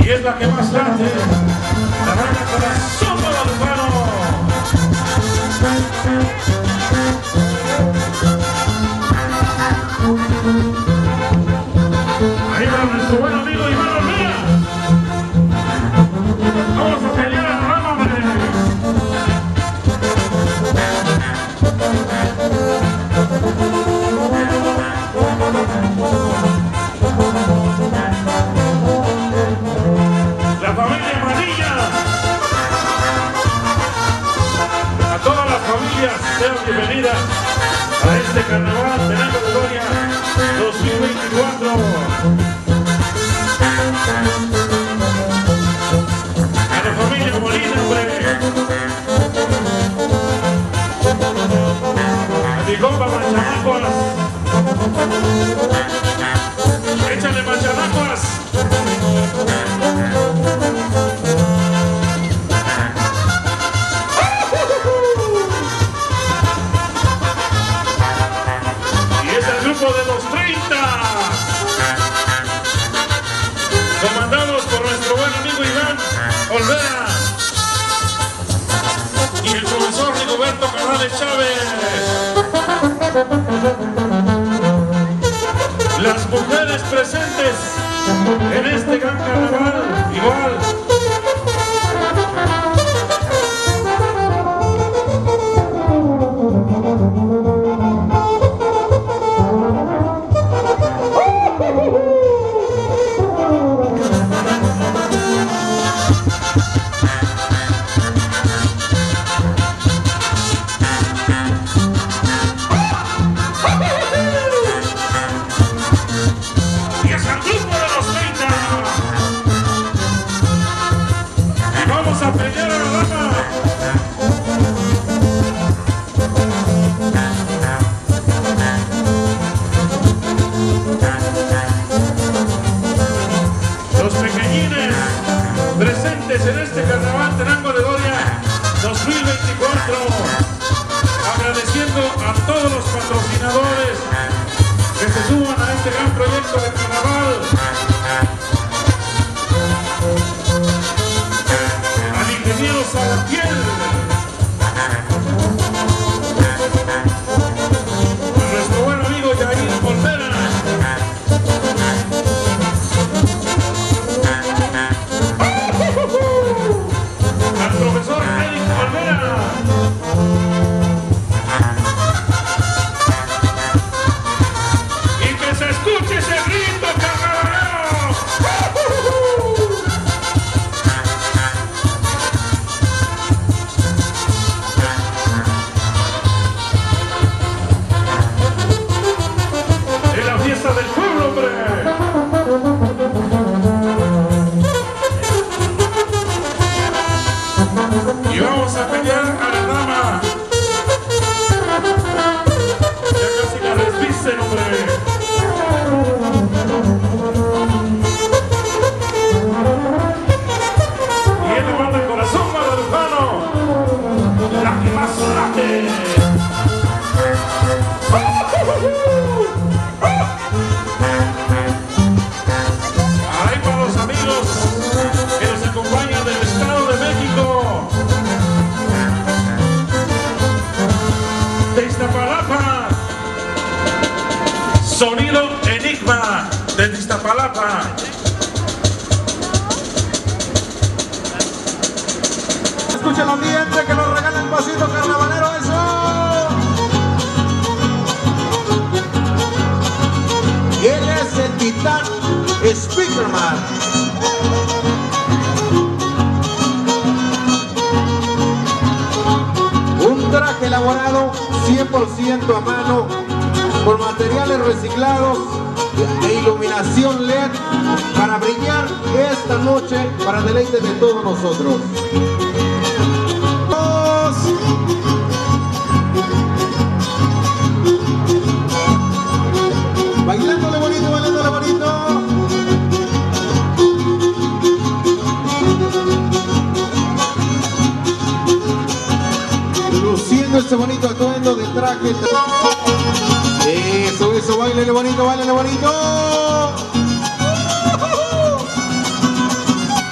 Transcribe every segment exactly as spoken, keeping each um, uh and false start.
y es la que más late, la banda Corazón Guadalupano. Ahí va nuestro buen amigo Iván Olvera. Vamos a pelear a la rama, hombre. La familia Manilla. A todas las familias sean bienvenidas a este carnaval Tenango de Doria dos mil veinticuatro. A la familia Molina, hombre. A mi compa Machanacuas. Échale Machanacuas. Y es el grupo de los treinta, comandados por nuestro buen amigo Iván Olvera y el profesor Rigoberto Canales Chávez. Las mujeres presentes en este gran carnaval, igual. A pelear a la dama. Los pequeñines presentes en este carnaval Tenango de Doria dos mil veinticuatro, agradeciendo a todos los patrocinadores que se suman a este gran proyecto de carnaval. A la piel. A nuestro buen amigo Yair Olvera. Al profesor Eric Olvera. Y que se escuche ese grito, carnavalero. Del pueblo, hombre. Y vamos a pelear a la dama. Ya casi la desvisten, hombre. Y él levanta el Corazón Guadalupano, la que más late. Ahí para los amigos que nos acompañan del Estado de México, de Iztapalapa, Sonido Enigma de Iztapalapa. Escucha el ambiente que nos regala el pasito carnavalero, eso. Y él es el titán Speakerman. Un traje elaborado cien por ciento a mano, con materiales reciclados e iluminación L E D para brillar esta noche para deleite de todos nosotros. Bailándole bonito, bailándole bonito. Luciendo este bonito atuendo de traje. Eso, eso, báilele bonito, báilele bonito.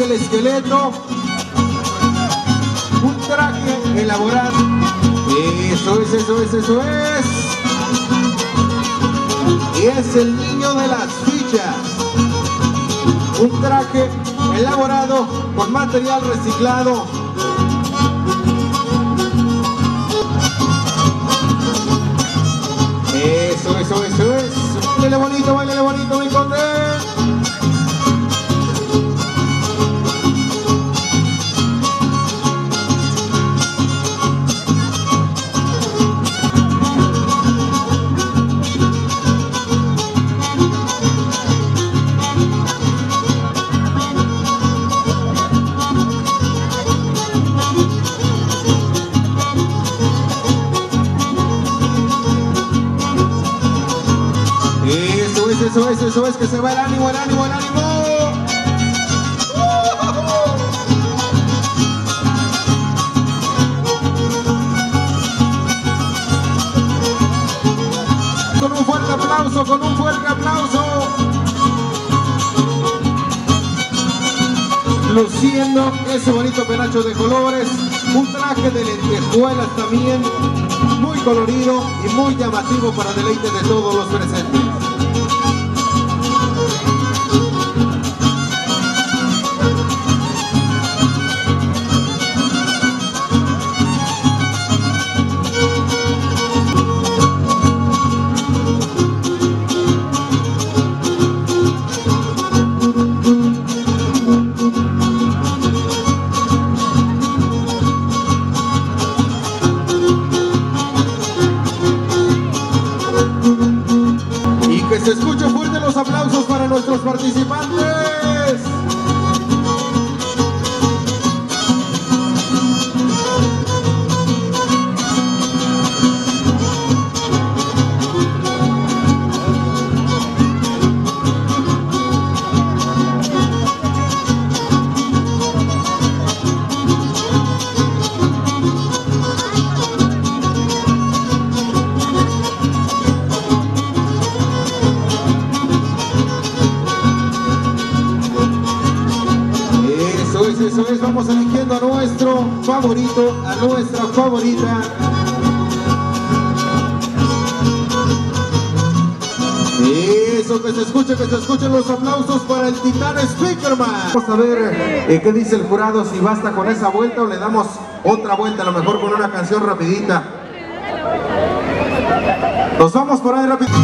el esqueleto, un traje elaborado. Eso es, eso es, eso es. Y es el niño de las fichas. Un traje elaborado con material reciclado. Eso, eso, eso es. Bailele bonito, bailele bonito, mi conde. Eso es, eso es, que se va el ánimo, el ánimo, el ánimo. Con un fuerte aplauso, con un fuerte aplauso. Luciendo ese bonito penacho de colores, un traje de lentejuelas también, muy colorido y muy llamativo para deleite de todos los presentes. Se escuchan fuerte los aplausos para nuestros participantes. Eso es, vamos eligiendo a nuestro favorito, a nuestra favorita. Eso, que se escuche, que se escuchen los aplausos para el Titán Speakerman. Vamos a ver eh, qué dice el jurado, si basta con esa vuelta o le damos otra vuelta, a lo mejor con una canción rapidita. Nos vamos por ahí rápido.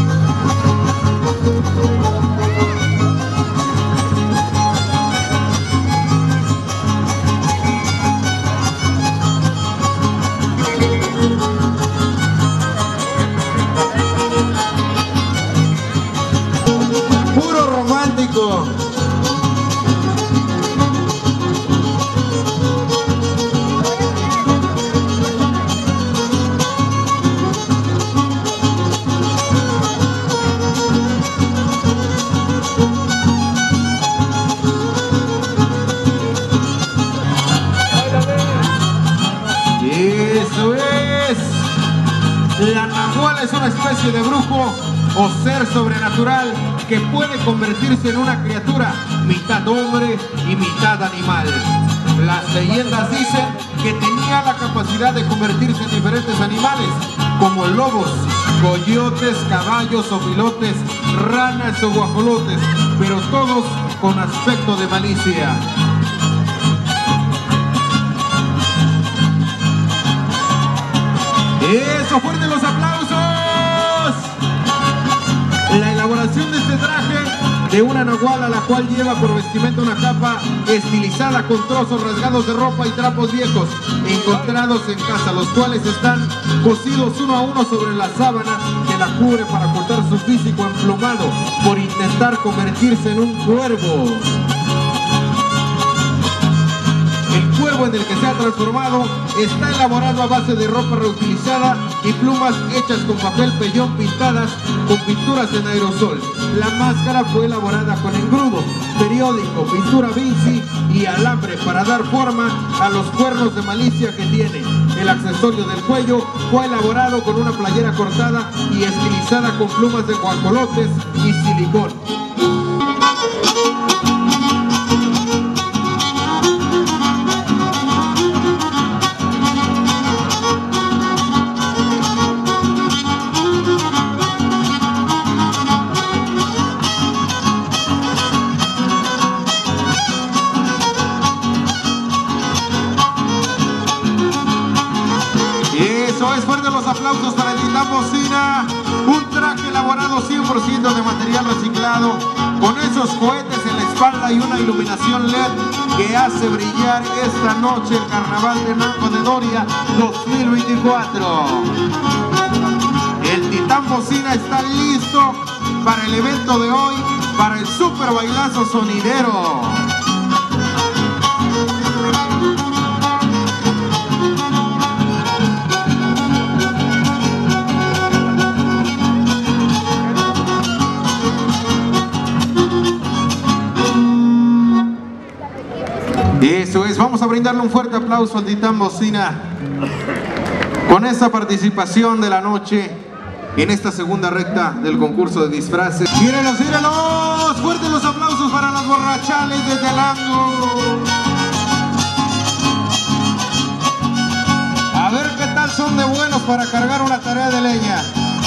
La Nahuala es una especie de brujo o ser sobrenatural que puede convertirse en una criatura mitad hombre y mitad animal. Las leyendas dicen que tenía la capacidad de convertirse en diferentes animales como lobos, coyotes, caballos, opilotes, ranas o guajolotes, pero todos con aspecto de malicia. ¡Eso! ¡Fuerte los aplausos! La elaboración de este traje de una nahuala, la cual lleva por vestimenta una capa estilizada con trozos rasgados de ropa y trapos viejos encontrados en casa, los cuales están cosidos uno a uno sobre la sábana que la cubre para ocultar su físico emplumado por intentar convertirse en un cuervo. El cuervo en el que se ha transformado está elaborado a base de ropa reutilizada y plumas hechas con papel pellón pintadas con pinturas en aerosol. La máscara fue elaborada con engrudo, periódico, pintura Vinci y alambre para dar forma a los cuernos de malicia que tiene. El accesorio del cuello fue elaborado con una playera cortada y estilizada con plumas de guajolotes y silicón. Bocina, un traje elaborado cien por ciento de material reciclado, con esos cohetes en la espalda y una iluminación L E D que hace brillar esta noche el Carnaval de Nango de Doria dos mil veinticuatro. El Titán Bocina está listo para el evento de hoy, para el super bailazo sonidero. Eso es, vamos a brindarle un fuerte aplauso al Titán Bocina con esta participación de la noche en esta segunda recta del concurso de disfraces. ¡Mírenlos, mírenlos! ¡Fuertes los aplausos para los borrachales de Telango! A ver qué tal son de buenos para cargar una tarea de leña.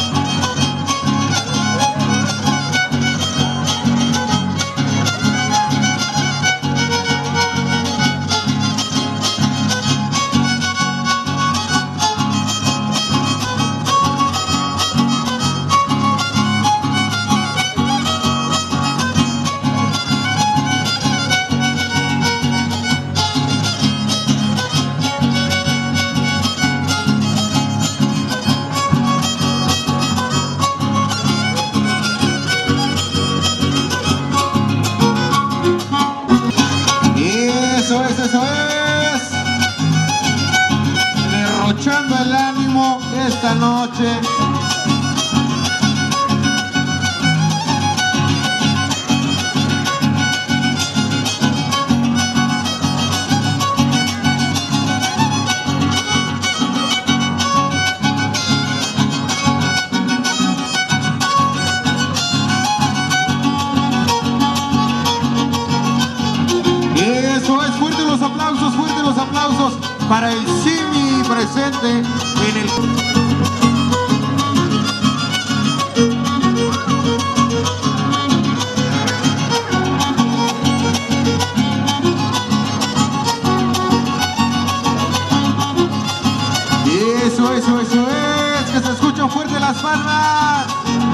Eso es, derrochando el ánimo esta noche. Aplausos, fuertes los aplausos para el Simi presente en el... Eso, eso, eso es, que se escuchan fuerte las palmas.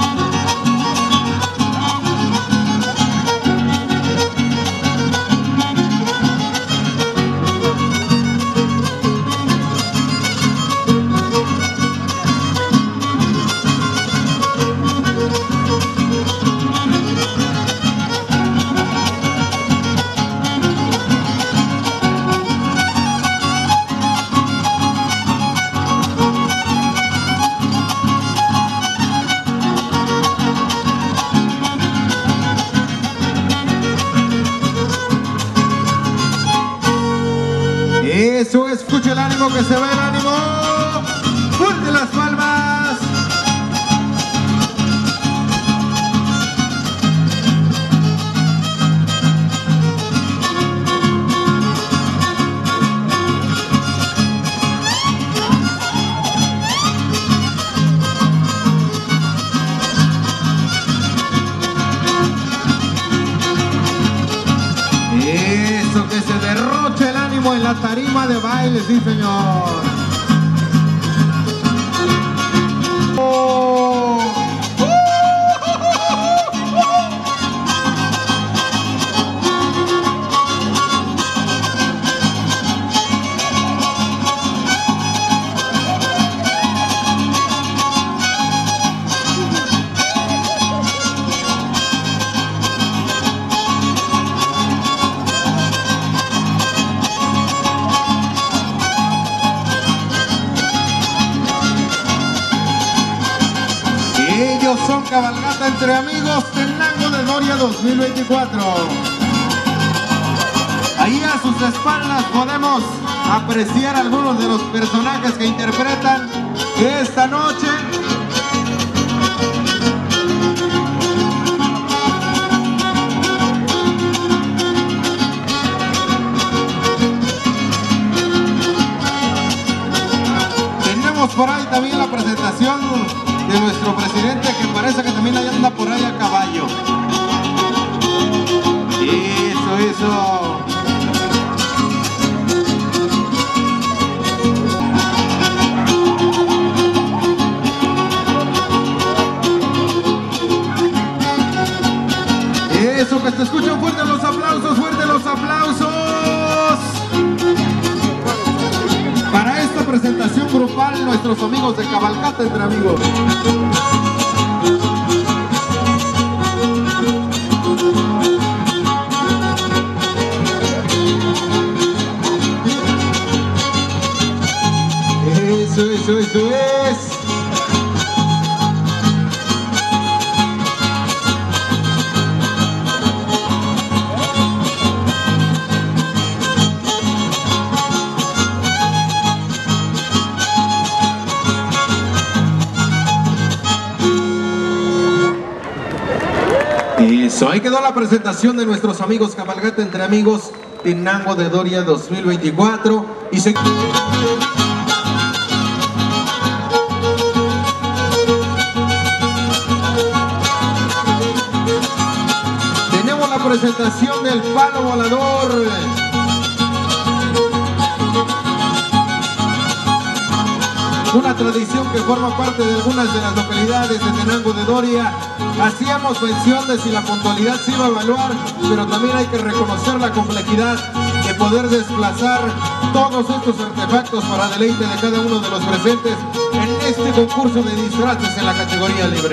Eso, escucha el ánimo, que se ve el ánimo. ¡Fuerte las palmas! Eso, que se derroche el ánimo en la tarima de baile, sí señor. Oh. Ellos son Cabalgata entre Amigos del Nango de Doria dos mil veinticuatro. Ahí a sus espaldas podemos apreciar algunos de los personajes que interpretan esta noche. Tenemos por ahí también la presentación de nuestro presidente, que parece que también anda por ahí a caballo. Eso, eso. Eso, que te escuchen fuerte los aplausos, fuerte los aplausos. Para esta presentación grupal, nuestros amigos de Cabalgata Entre Amigos. Eso, eso, eso es. Eso, ahí quedó la presentación de nuestros amigos Cabalgata Entre Amigos Tenango de Doria dos mil veinticuatro y se... Tenemos la presentación del palo volador. Una tradición que forma parte de algunas de las localidades de Tenango de Doria. Hacíamos mención de si la puntualidad se iba a evaluar, pero también hay que reconocer la complejidad de poder desplazar todos estos artefactos para deleite de cada uno de los presentes en este concurso de disfraces en la categoría libre.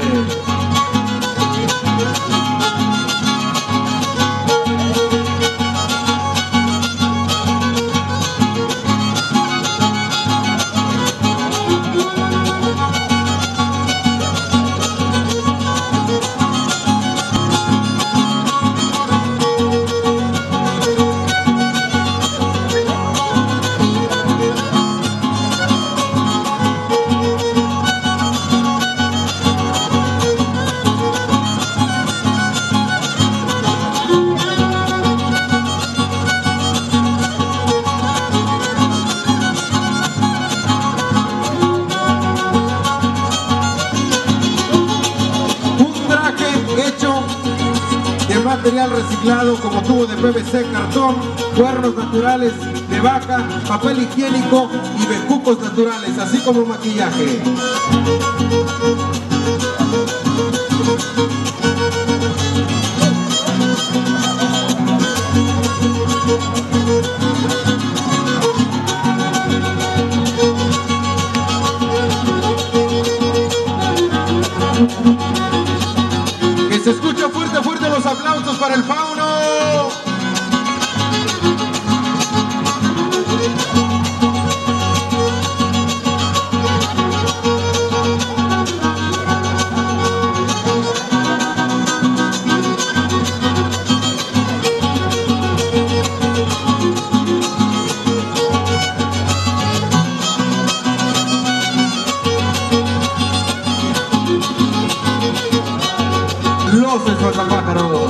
Material reciclado como tubo de P V C, cartón, cuernos naturales de vaca, papel higiénico y bejucos naturales, así como maquillaje. Que se escucha fuerte, fuerte los aplausos para el fauno. Los espantapájaros.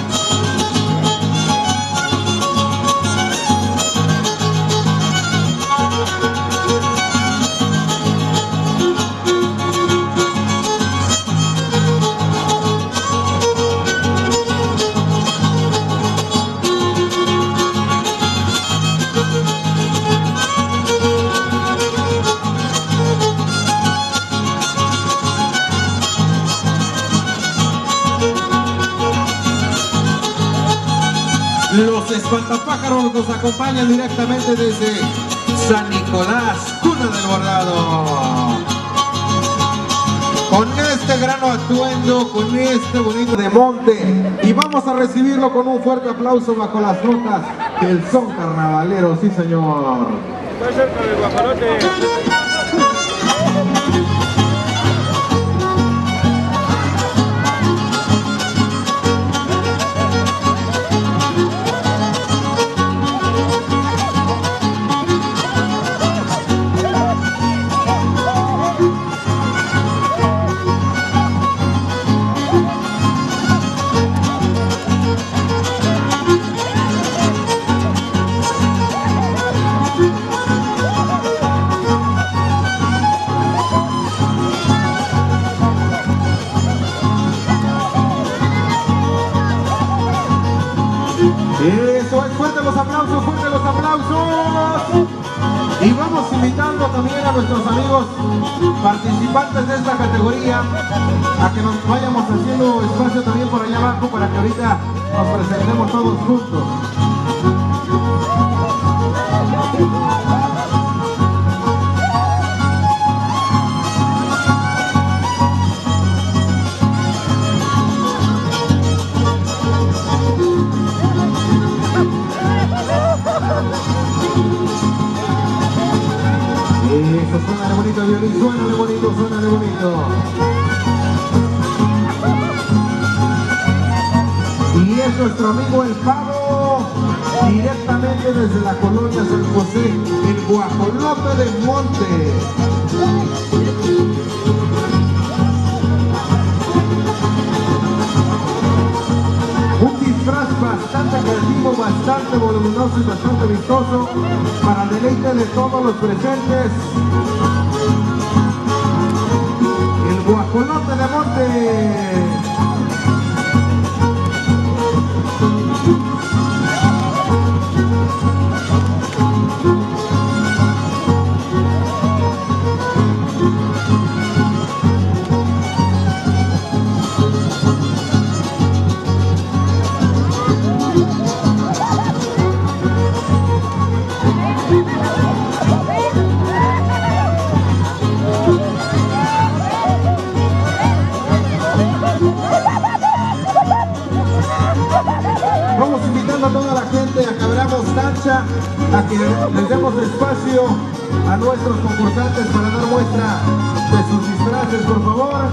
Los espantapájaros nos acompañan directamente desde San Nicolás, cuna del bordado. Con este gran atuendo, con este bonito de monte. Y vamos a recibirlo con un fuerte aplauso bajo las notas del son carnavalero, sí señor. Está cerca del guajolote. Eso es, fuerte los aplausos, fuerte los aplausos. Y vamos invitando también a nuestros amigos participantes de esta categoría a que nos vayamos haciendo espacio también por allá abajo para que ahorita nos presentemos todos juntos. Eso, suénale bonito el violín, suénale bonito, suénale bonito. Y es nuestro amigo el Pavo, directamente desde la colonia San José, el Guajolote del Monte. Un disfraz bastante creativo, bastante voluminoso y bastante vistoso para deleite de todos los presentes. El Guajolote de Monte. Vamos invitando a toda la gente a que abramos cancha, a que les demos espacio a nuestros concursantes para dar muestra de sus disfraces, por favor.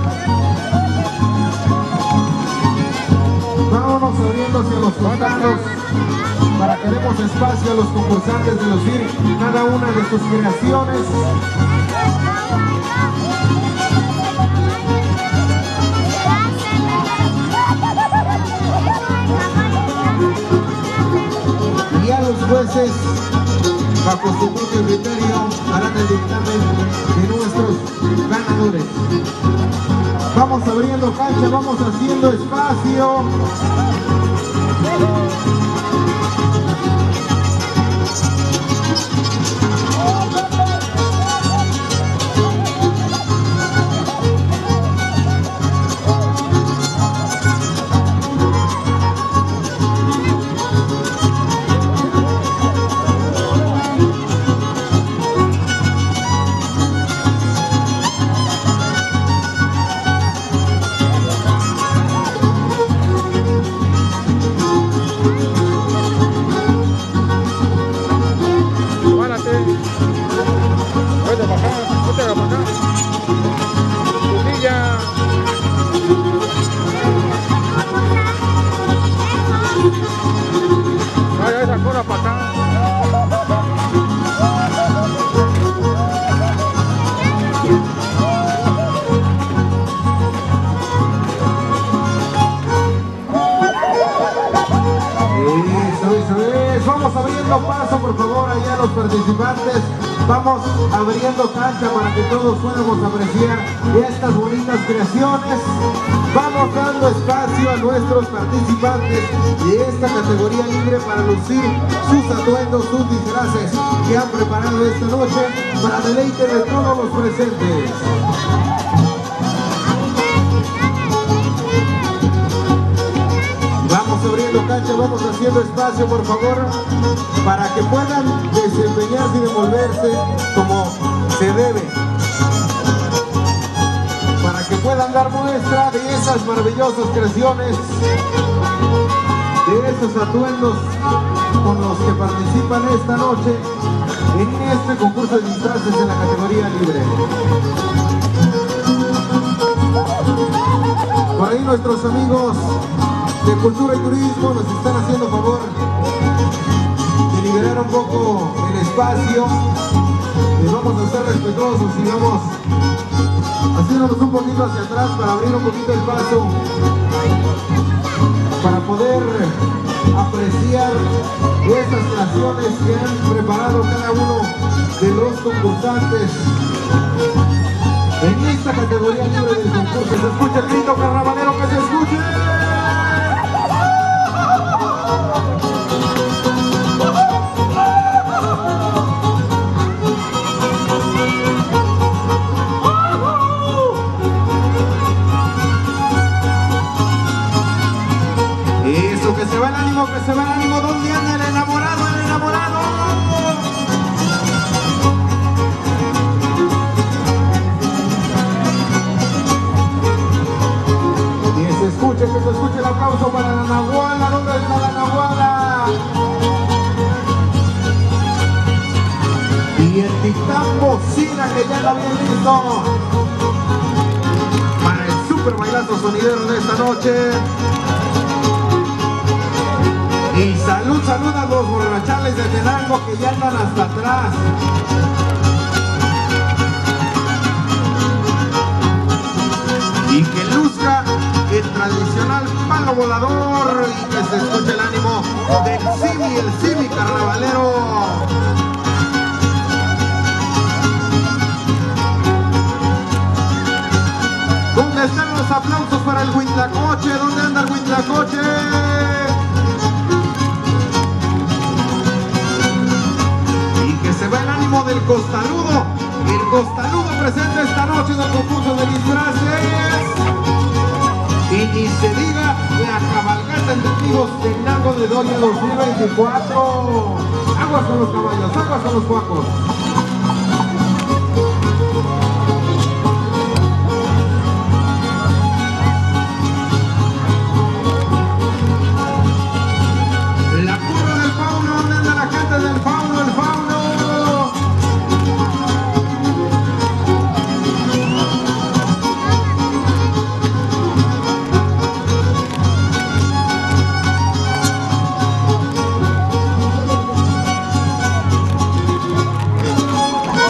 Vámonos abriendo hacia los costados para que demos espacio a los concursantes de lucir cada una de sus creaciones. Y a los jueces, bajo su propio criterio, harán el dictamen de nuestros ganadores. Vamos abriendo cancha, vamos haciendo espacio. Vamos abriendo paso, por favor, allá los participantes. Vamos abriendo cancha para que todos podamos apreciar estas bonitas creaciones. Vamos dando espacio a nuestros participantes de esta categoría libre para lucir sus atuendos, sus disfraces que han preparado esta noche para deleite de todos los presentes. Vamos abriendo cancha, vamos haciendo espacio, por favor, para que puedan desempeñarse y desenvolverse como se debe. Para que puedan dar muestra de esas maravillosas creaciones, de esos atuendos con los que participan esta noche en este concurso de disfraces en la categoría libre. Por ahí nuestros amigos de Cultura y Turismo nos están haciendo favor de liberar un poco el espacio. Y vamos a ser respetuosos y vamos haciéndonos un poquito hacia atrás para abrir un poquito el paso, para poder apreciar estas creaciones que han preparado cada uno de los concursantes en esta categoría libre del concurso. Se escucha el grito carnavalero, que se escuche. Eso, que se va el ánimo, que se va el ánimo. ¿Dónde anda el enamorado, el enamorado? Que se escuche, que se escuche el aplauso para la Nahuala. ¿Dónde está la Nahuala? Y el titán bocina que ya lo había listo para el super bailazo sonidero de esta noche. Y salud, salud a los borrachales de Tenango que ya andan hasta atrás. Y que luzca el tradicional palo volador y que se escuche el ánimo del Simi, el Simi carnavalero. ¿Dónde están los aplausos para el Huitlacoche? ¿Dónde anda el Huitlacoche? Y que se va el ánimo del Costaludo. El Costaludo presente esta noche en el concurso de disfraces. Y ni se diga la cabalgata en testigos del Lago de Doria dos mil veinticuatro. Aguas con los caballos, aguas con los cuacos.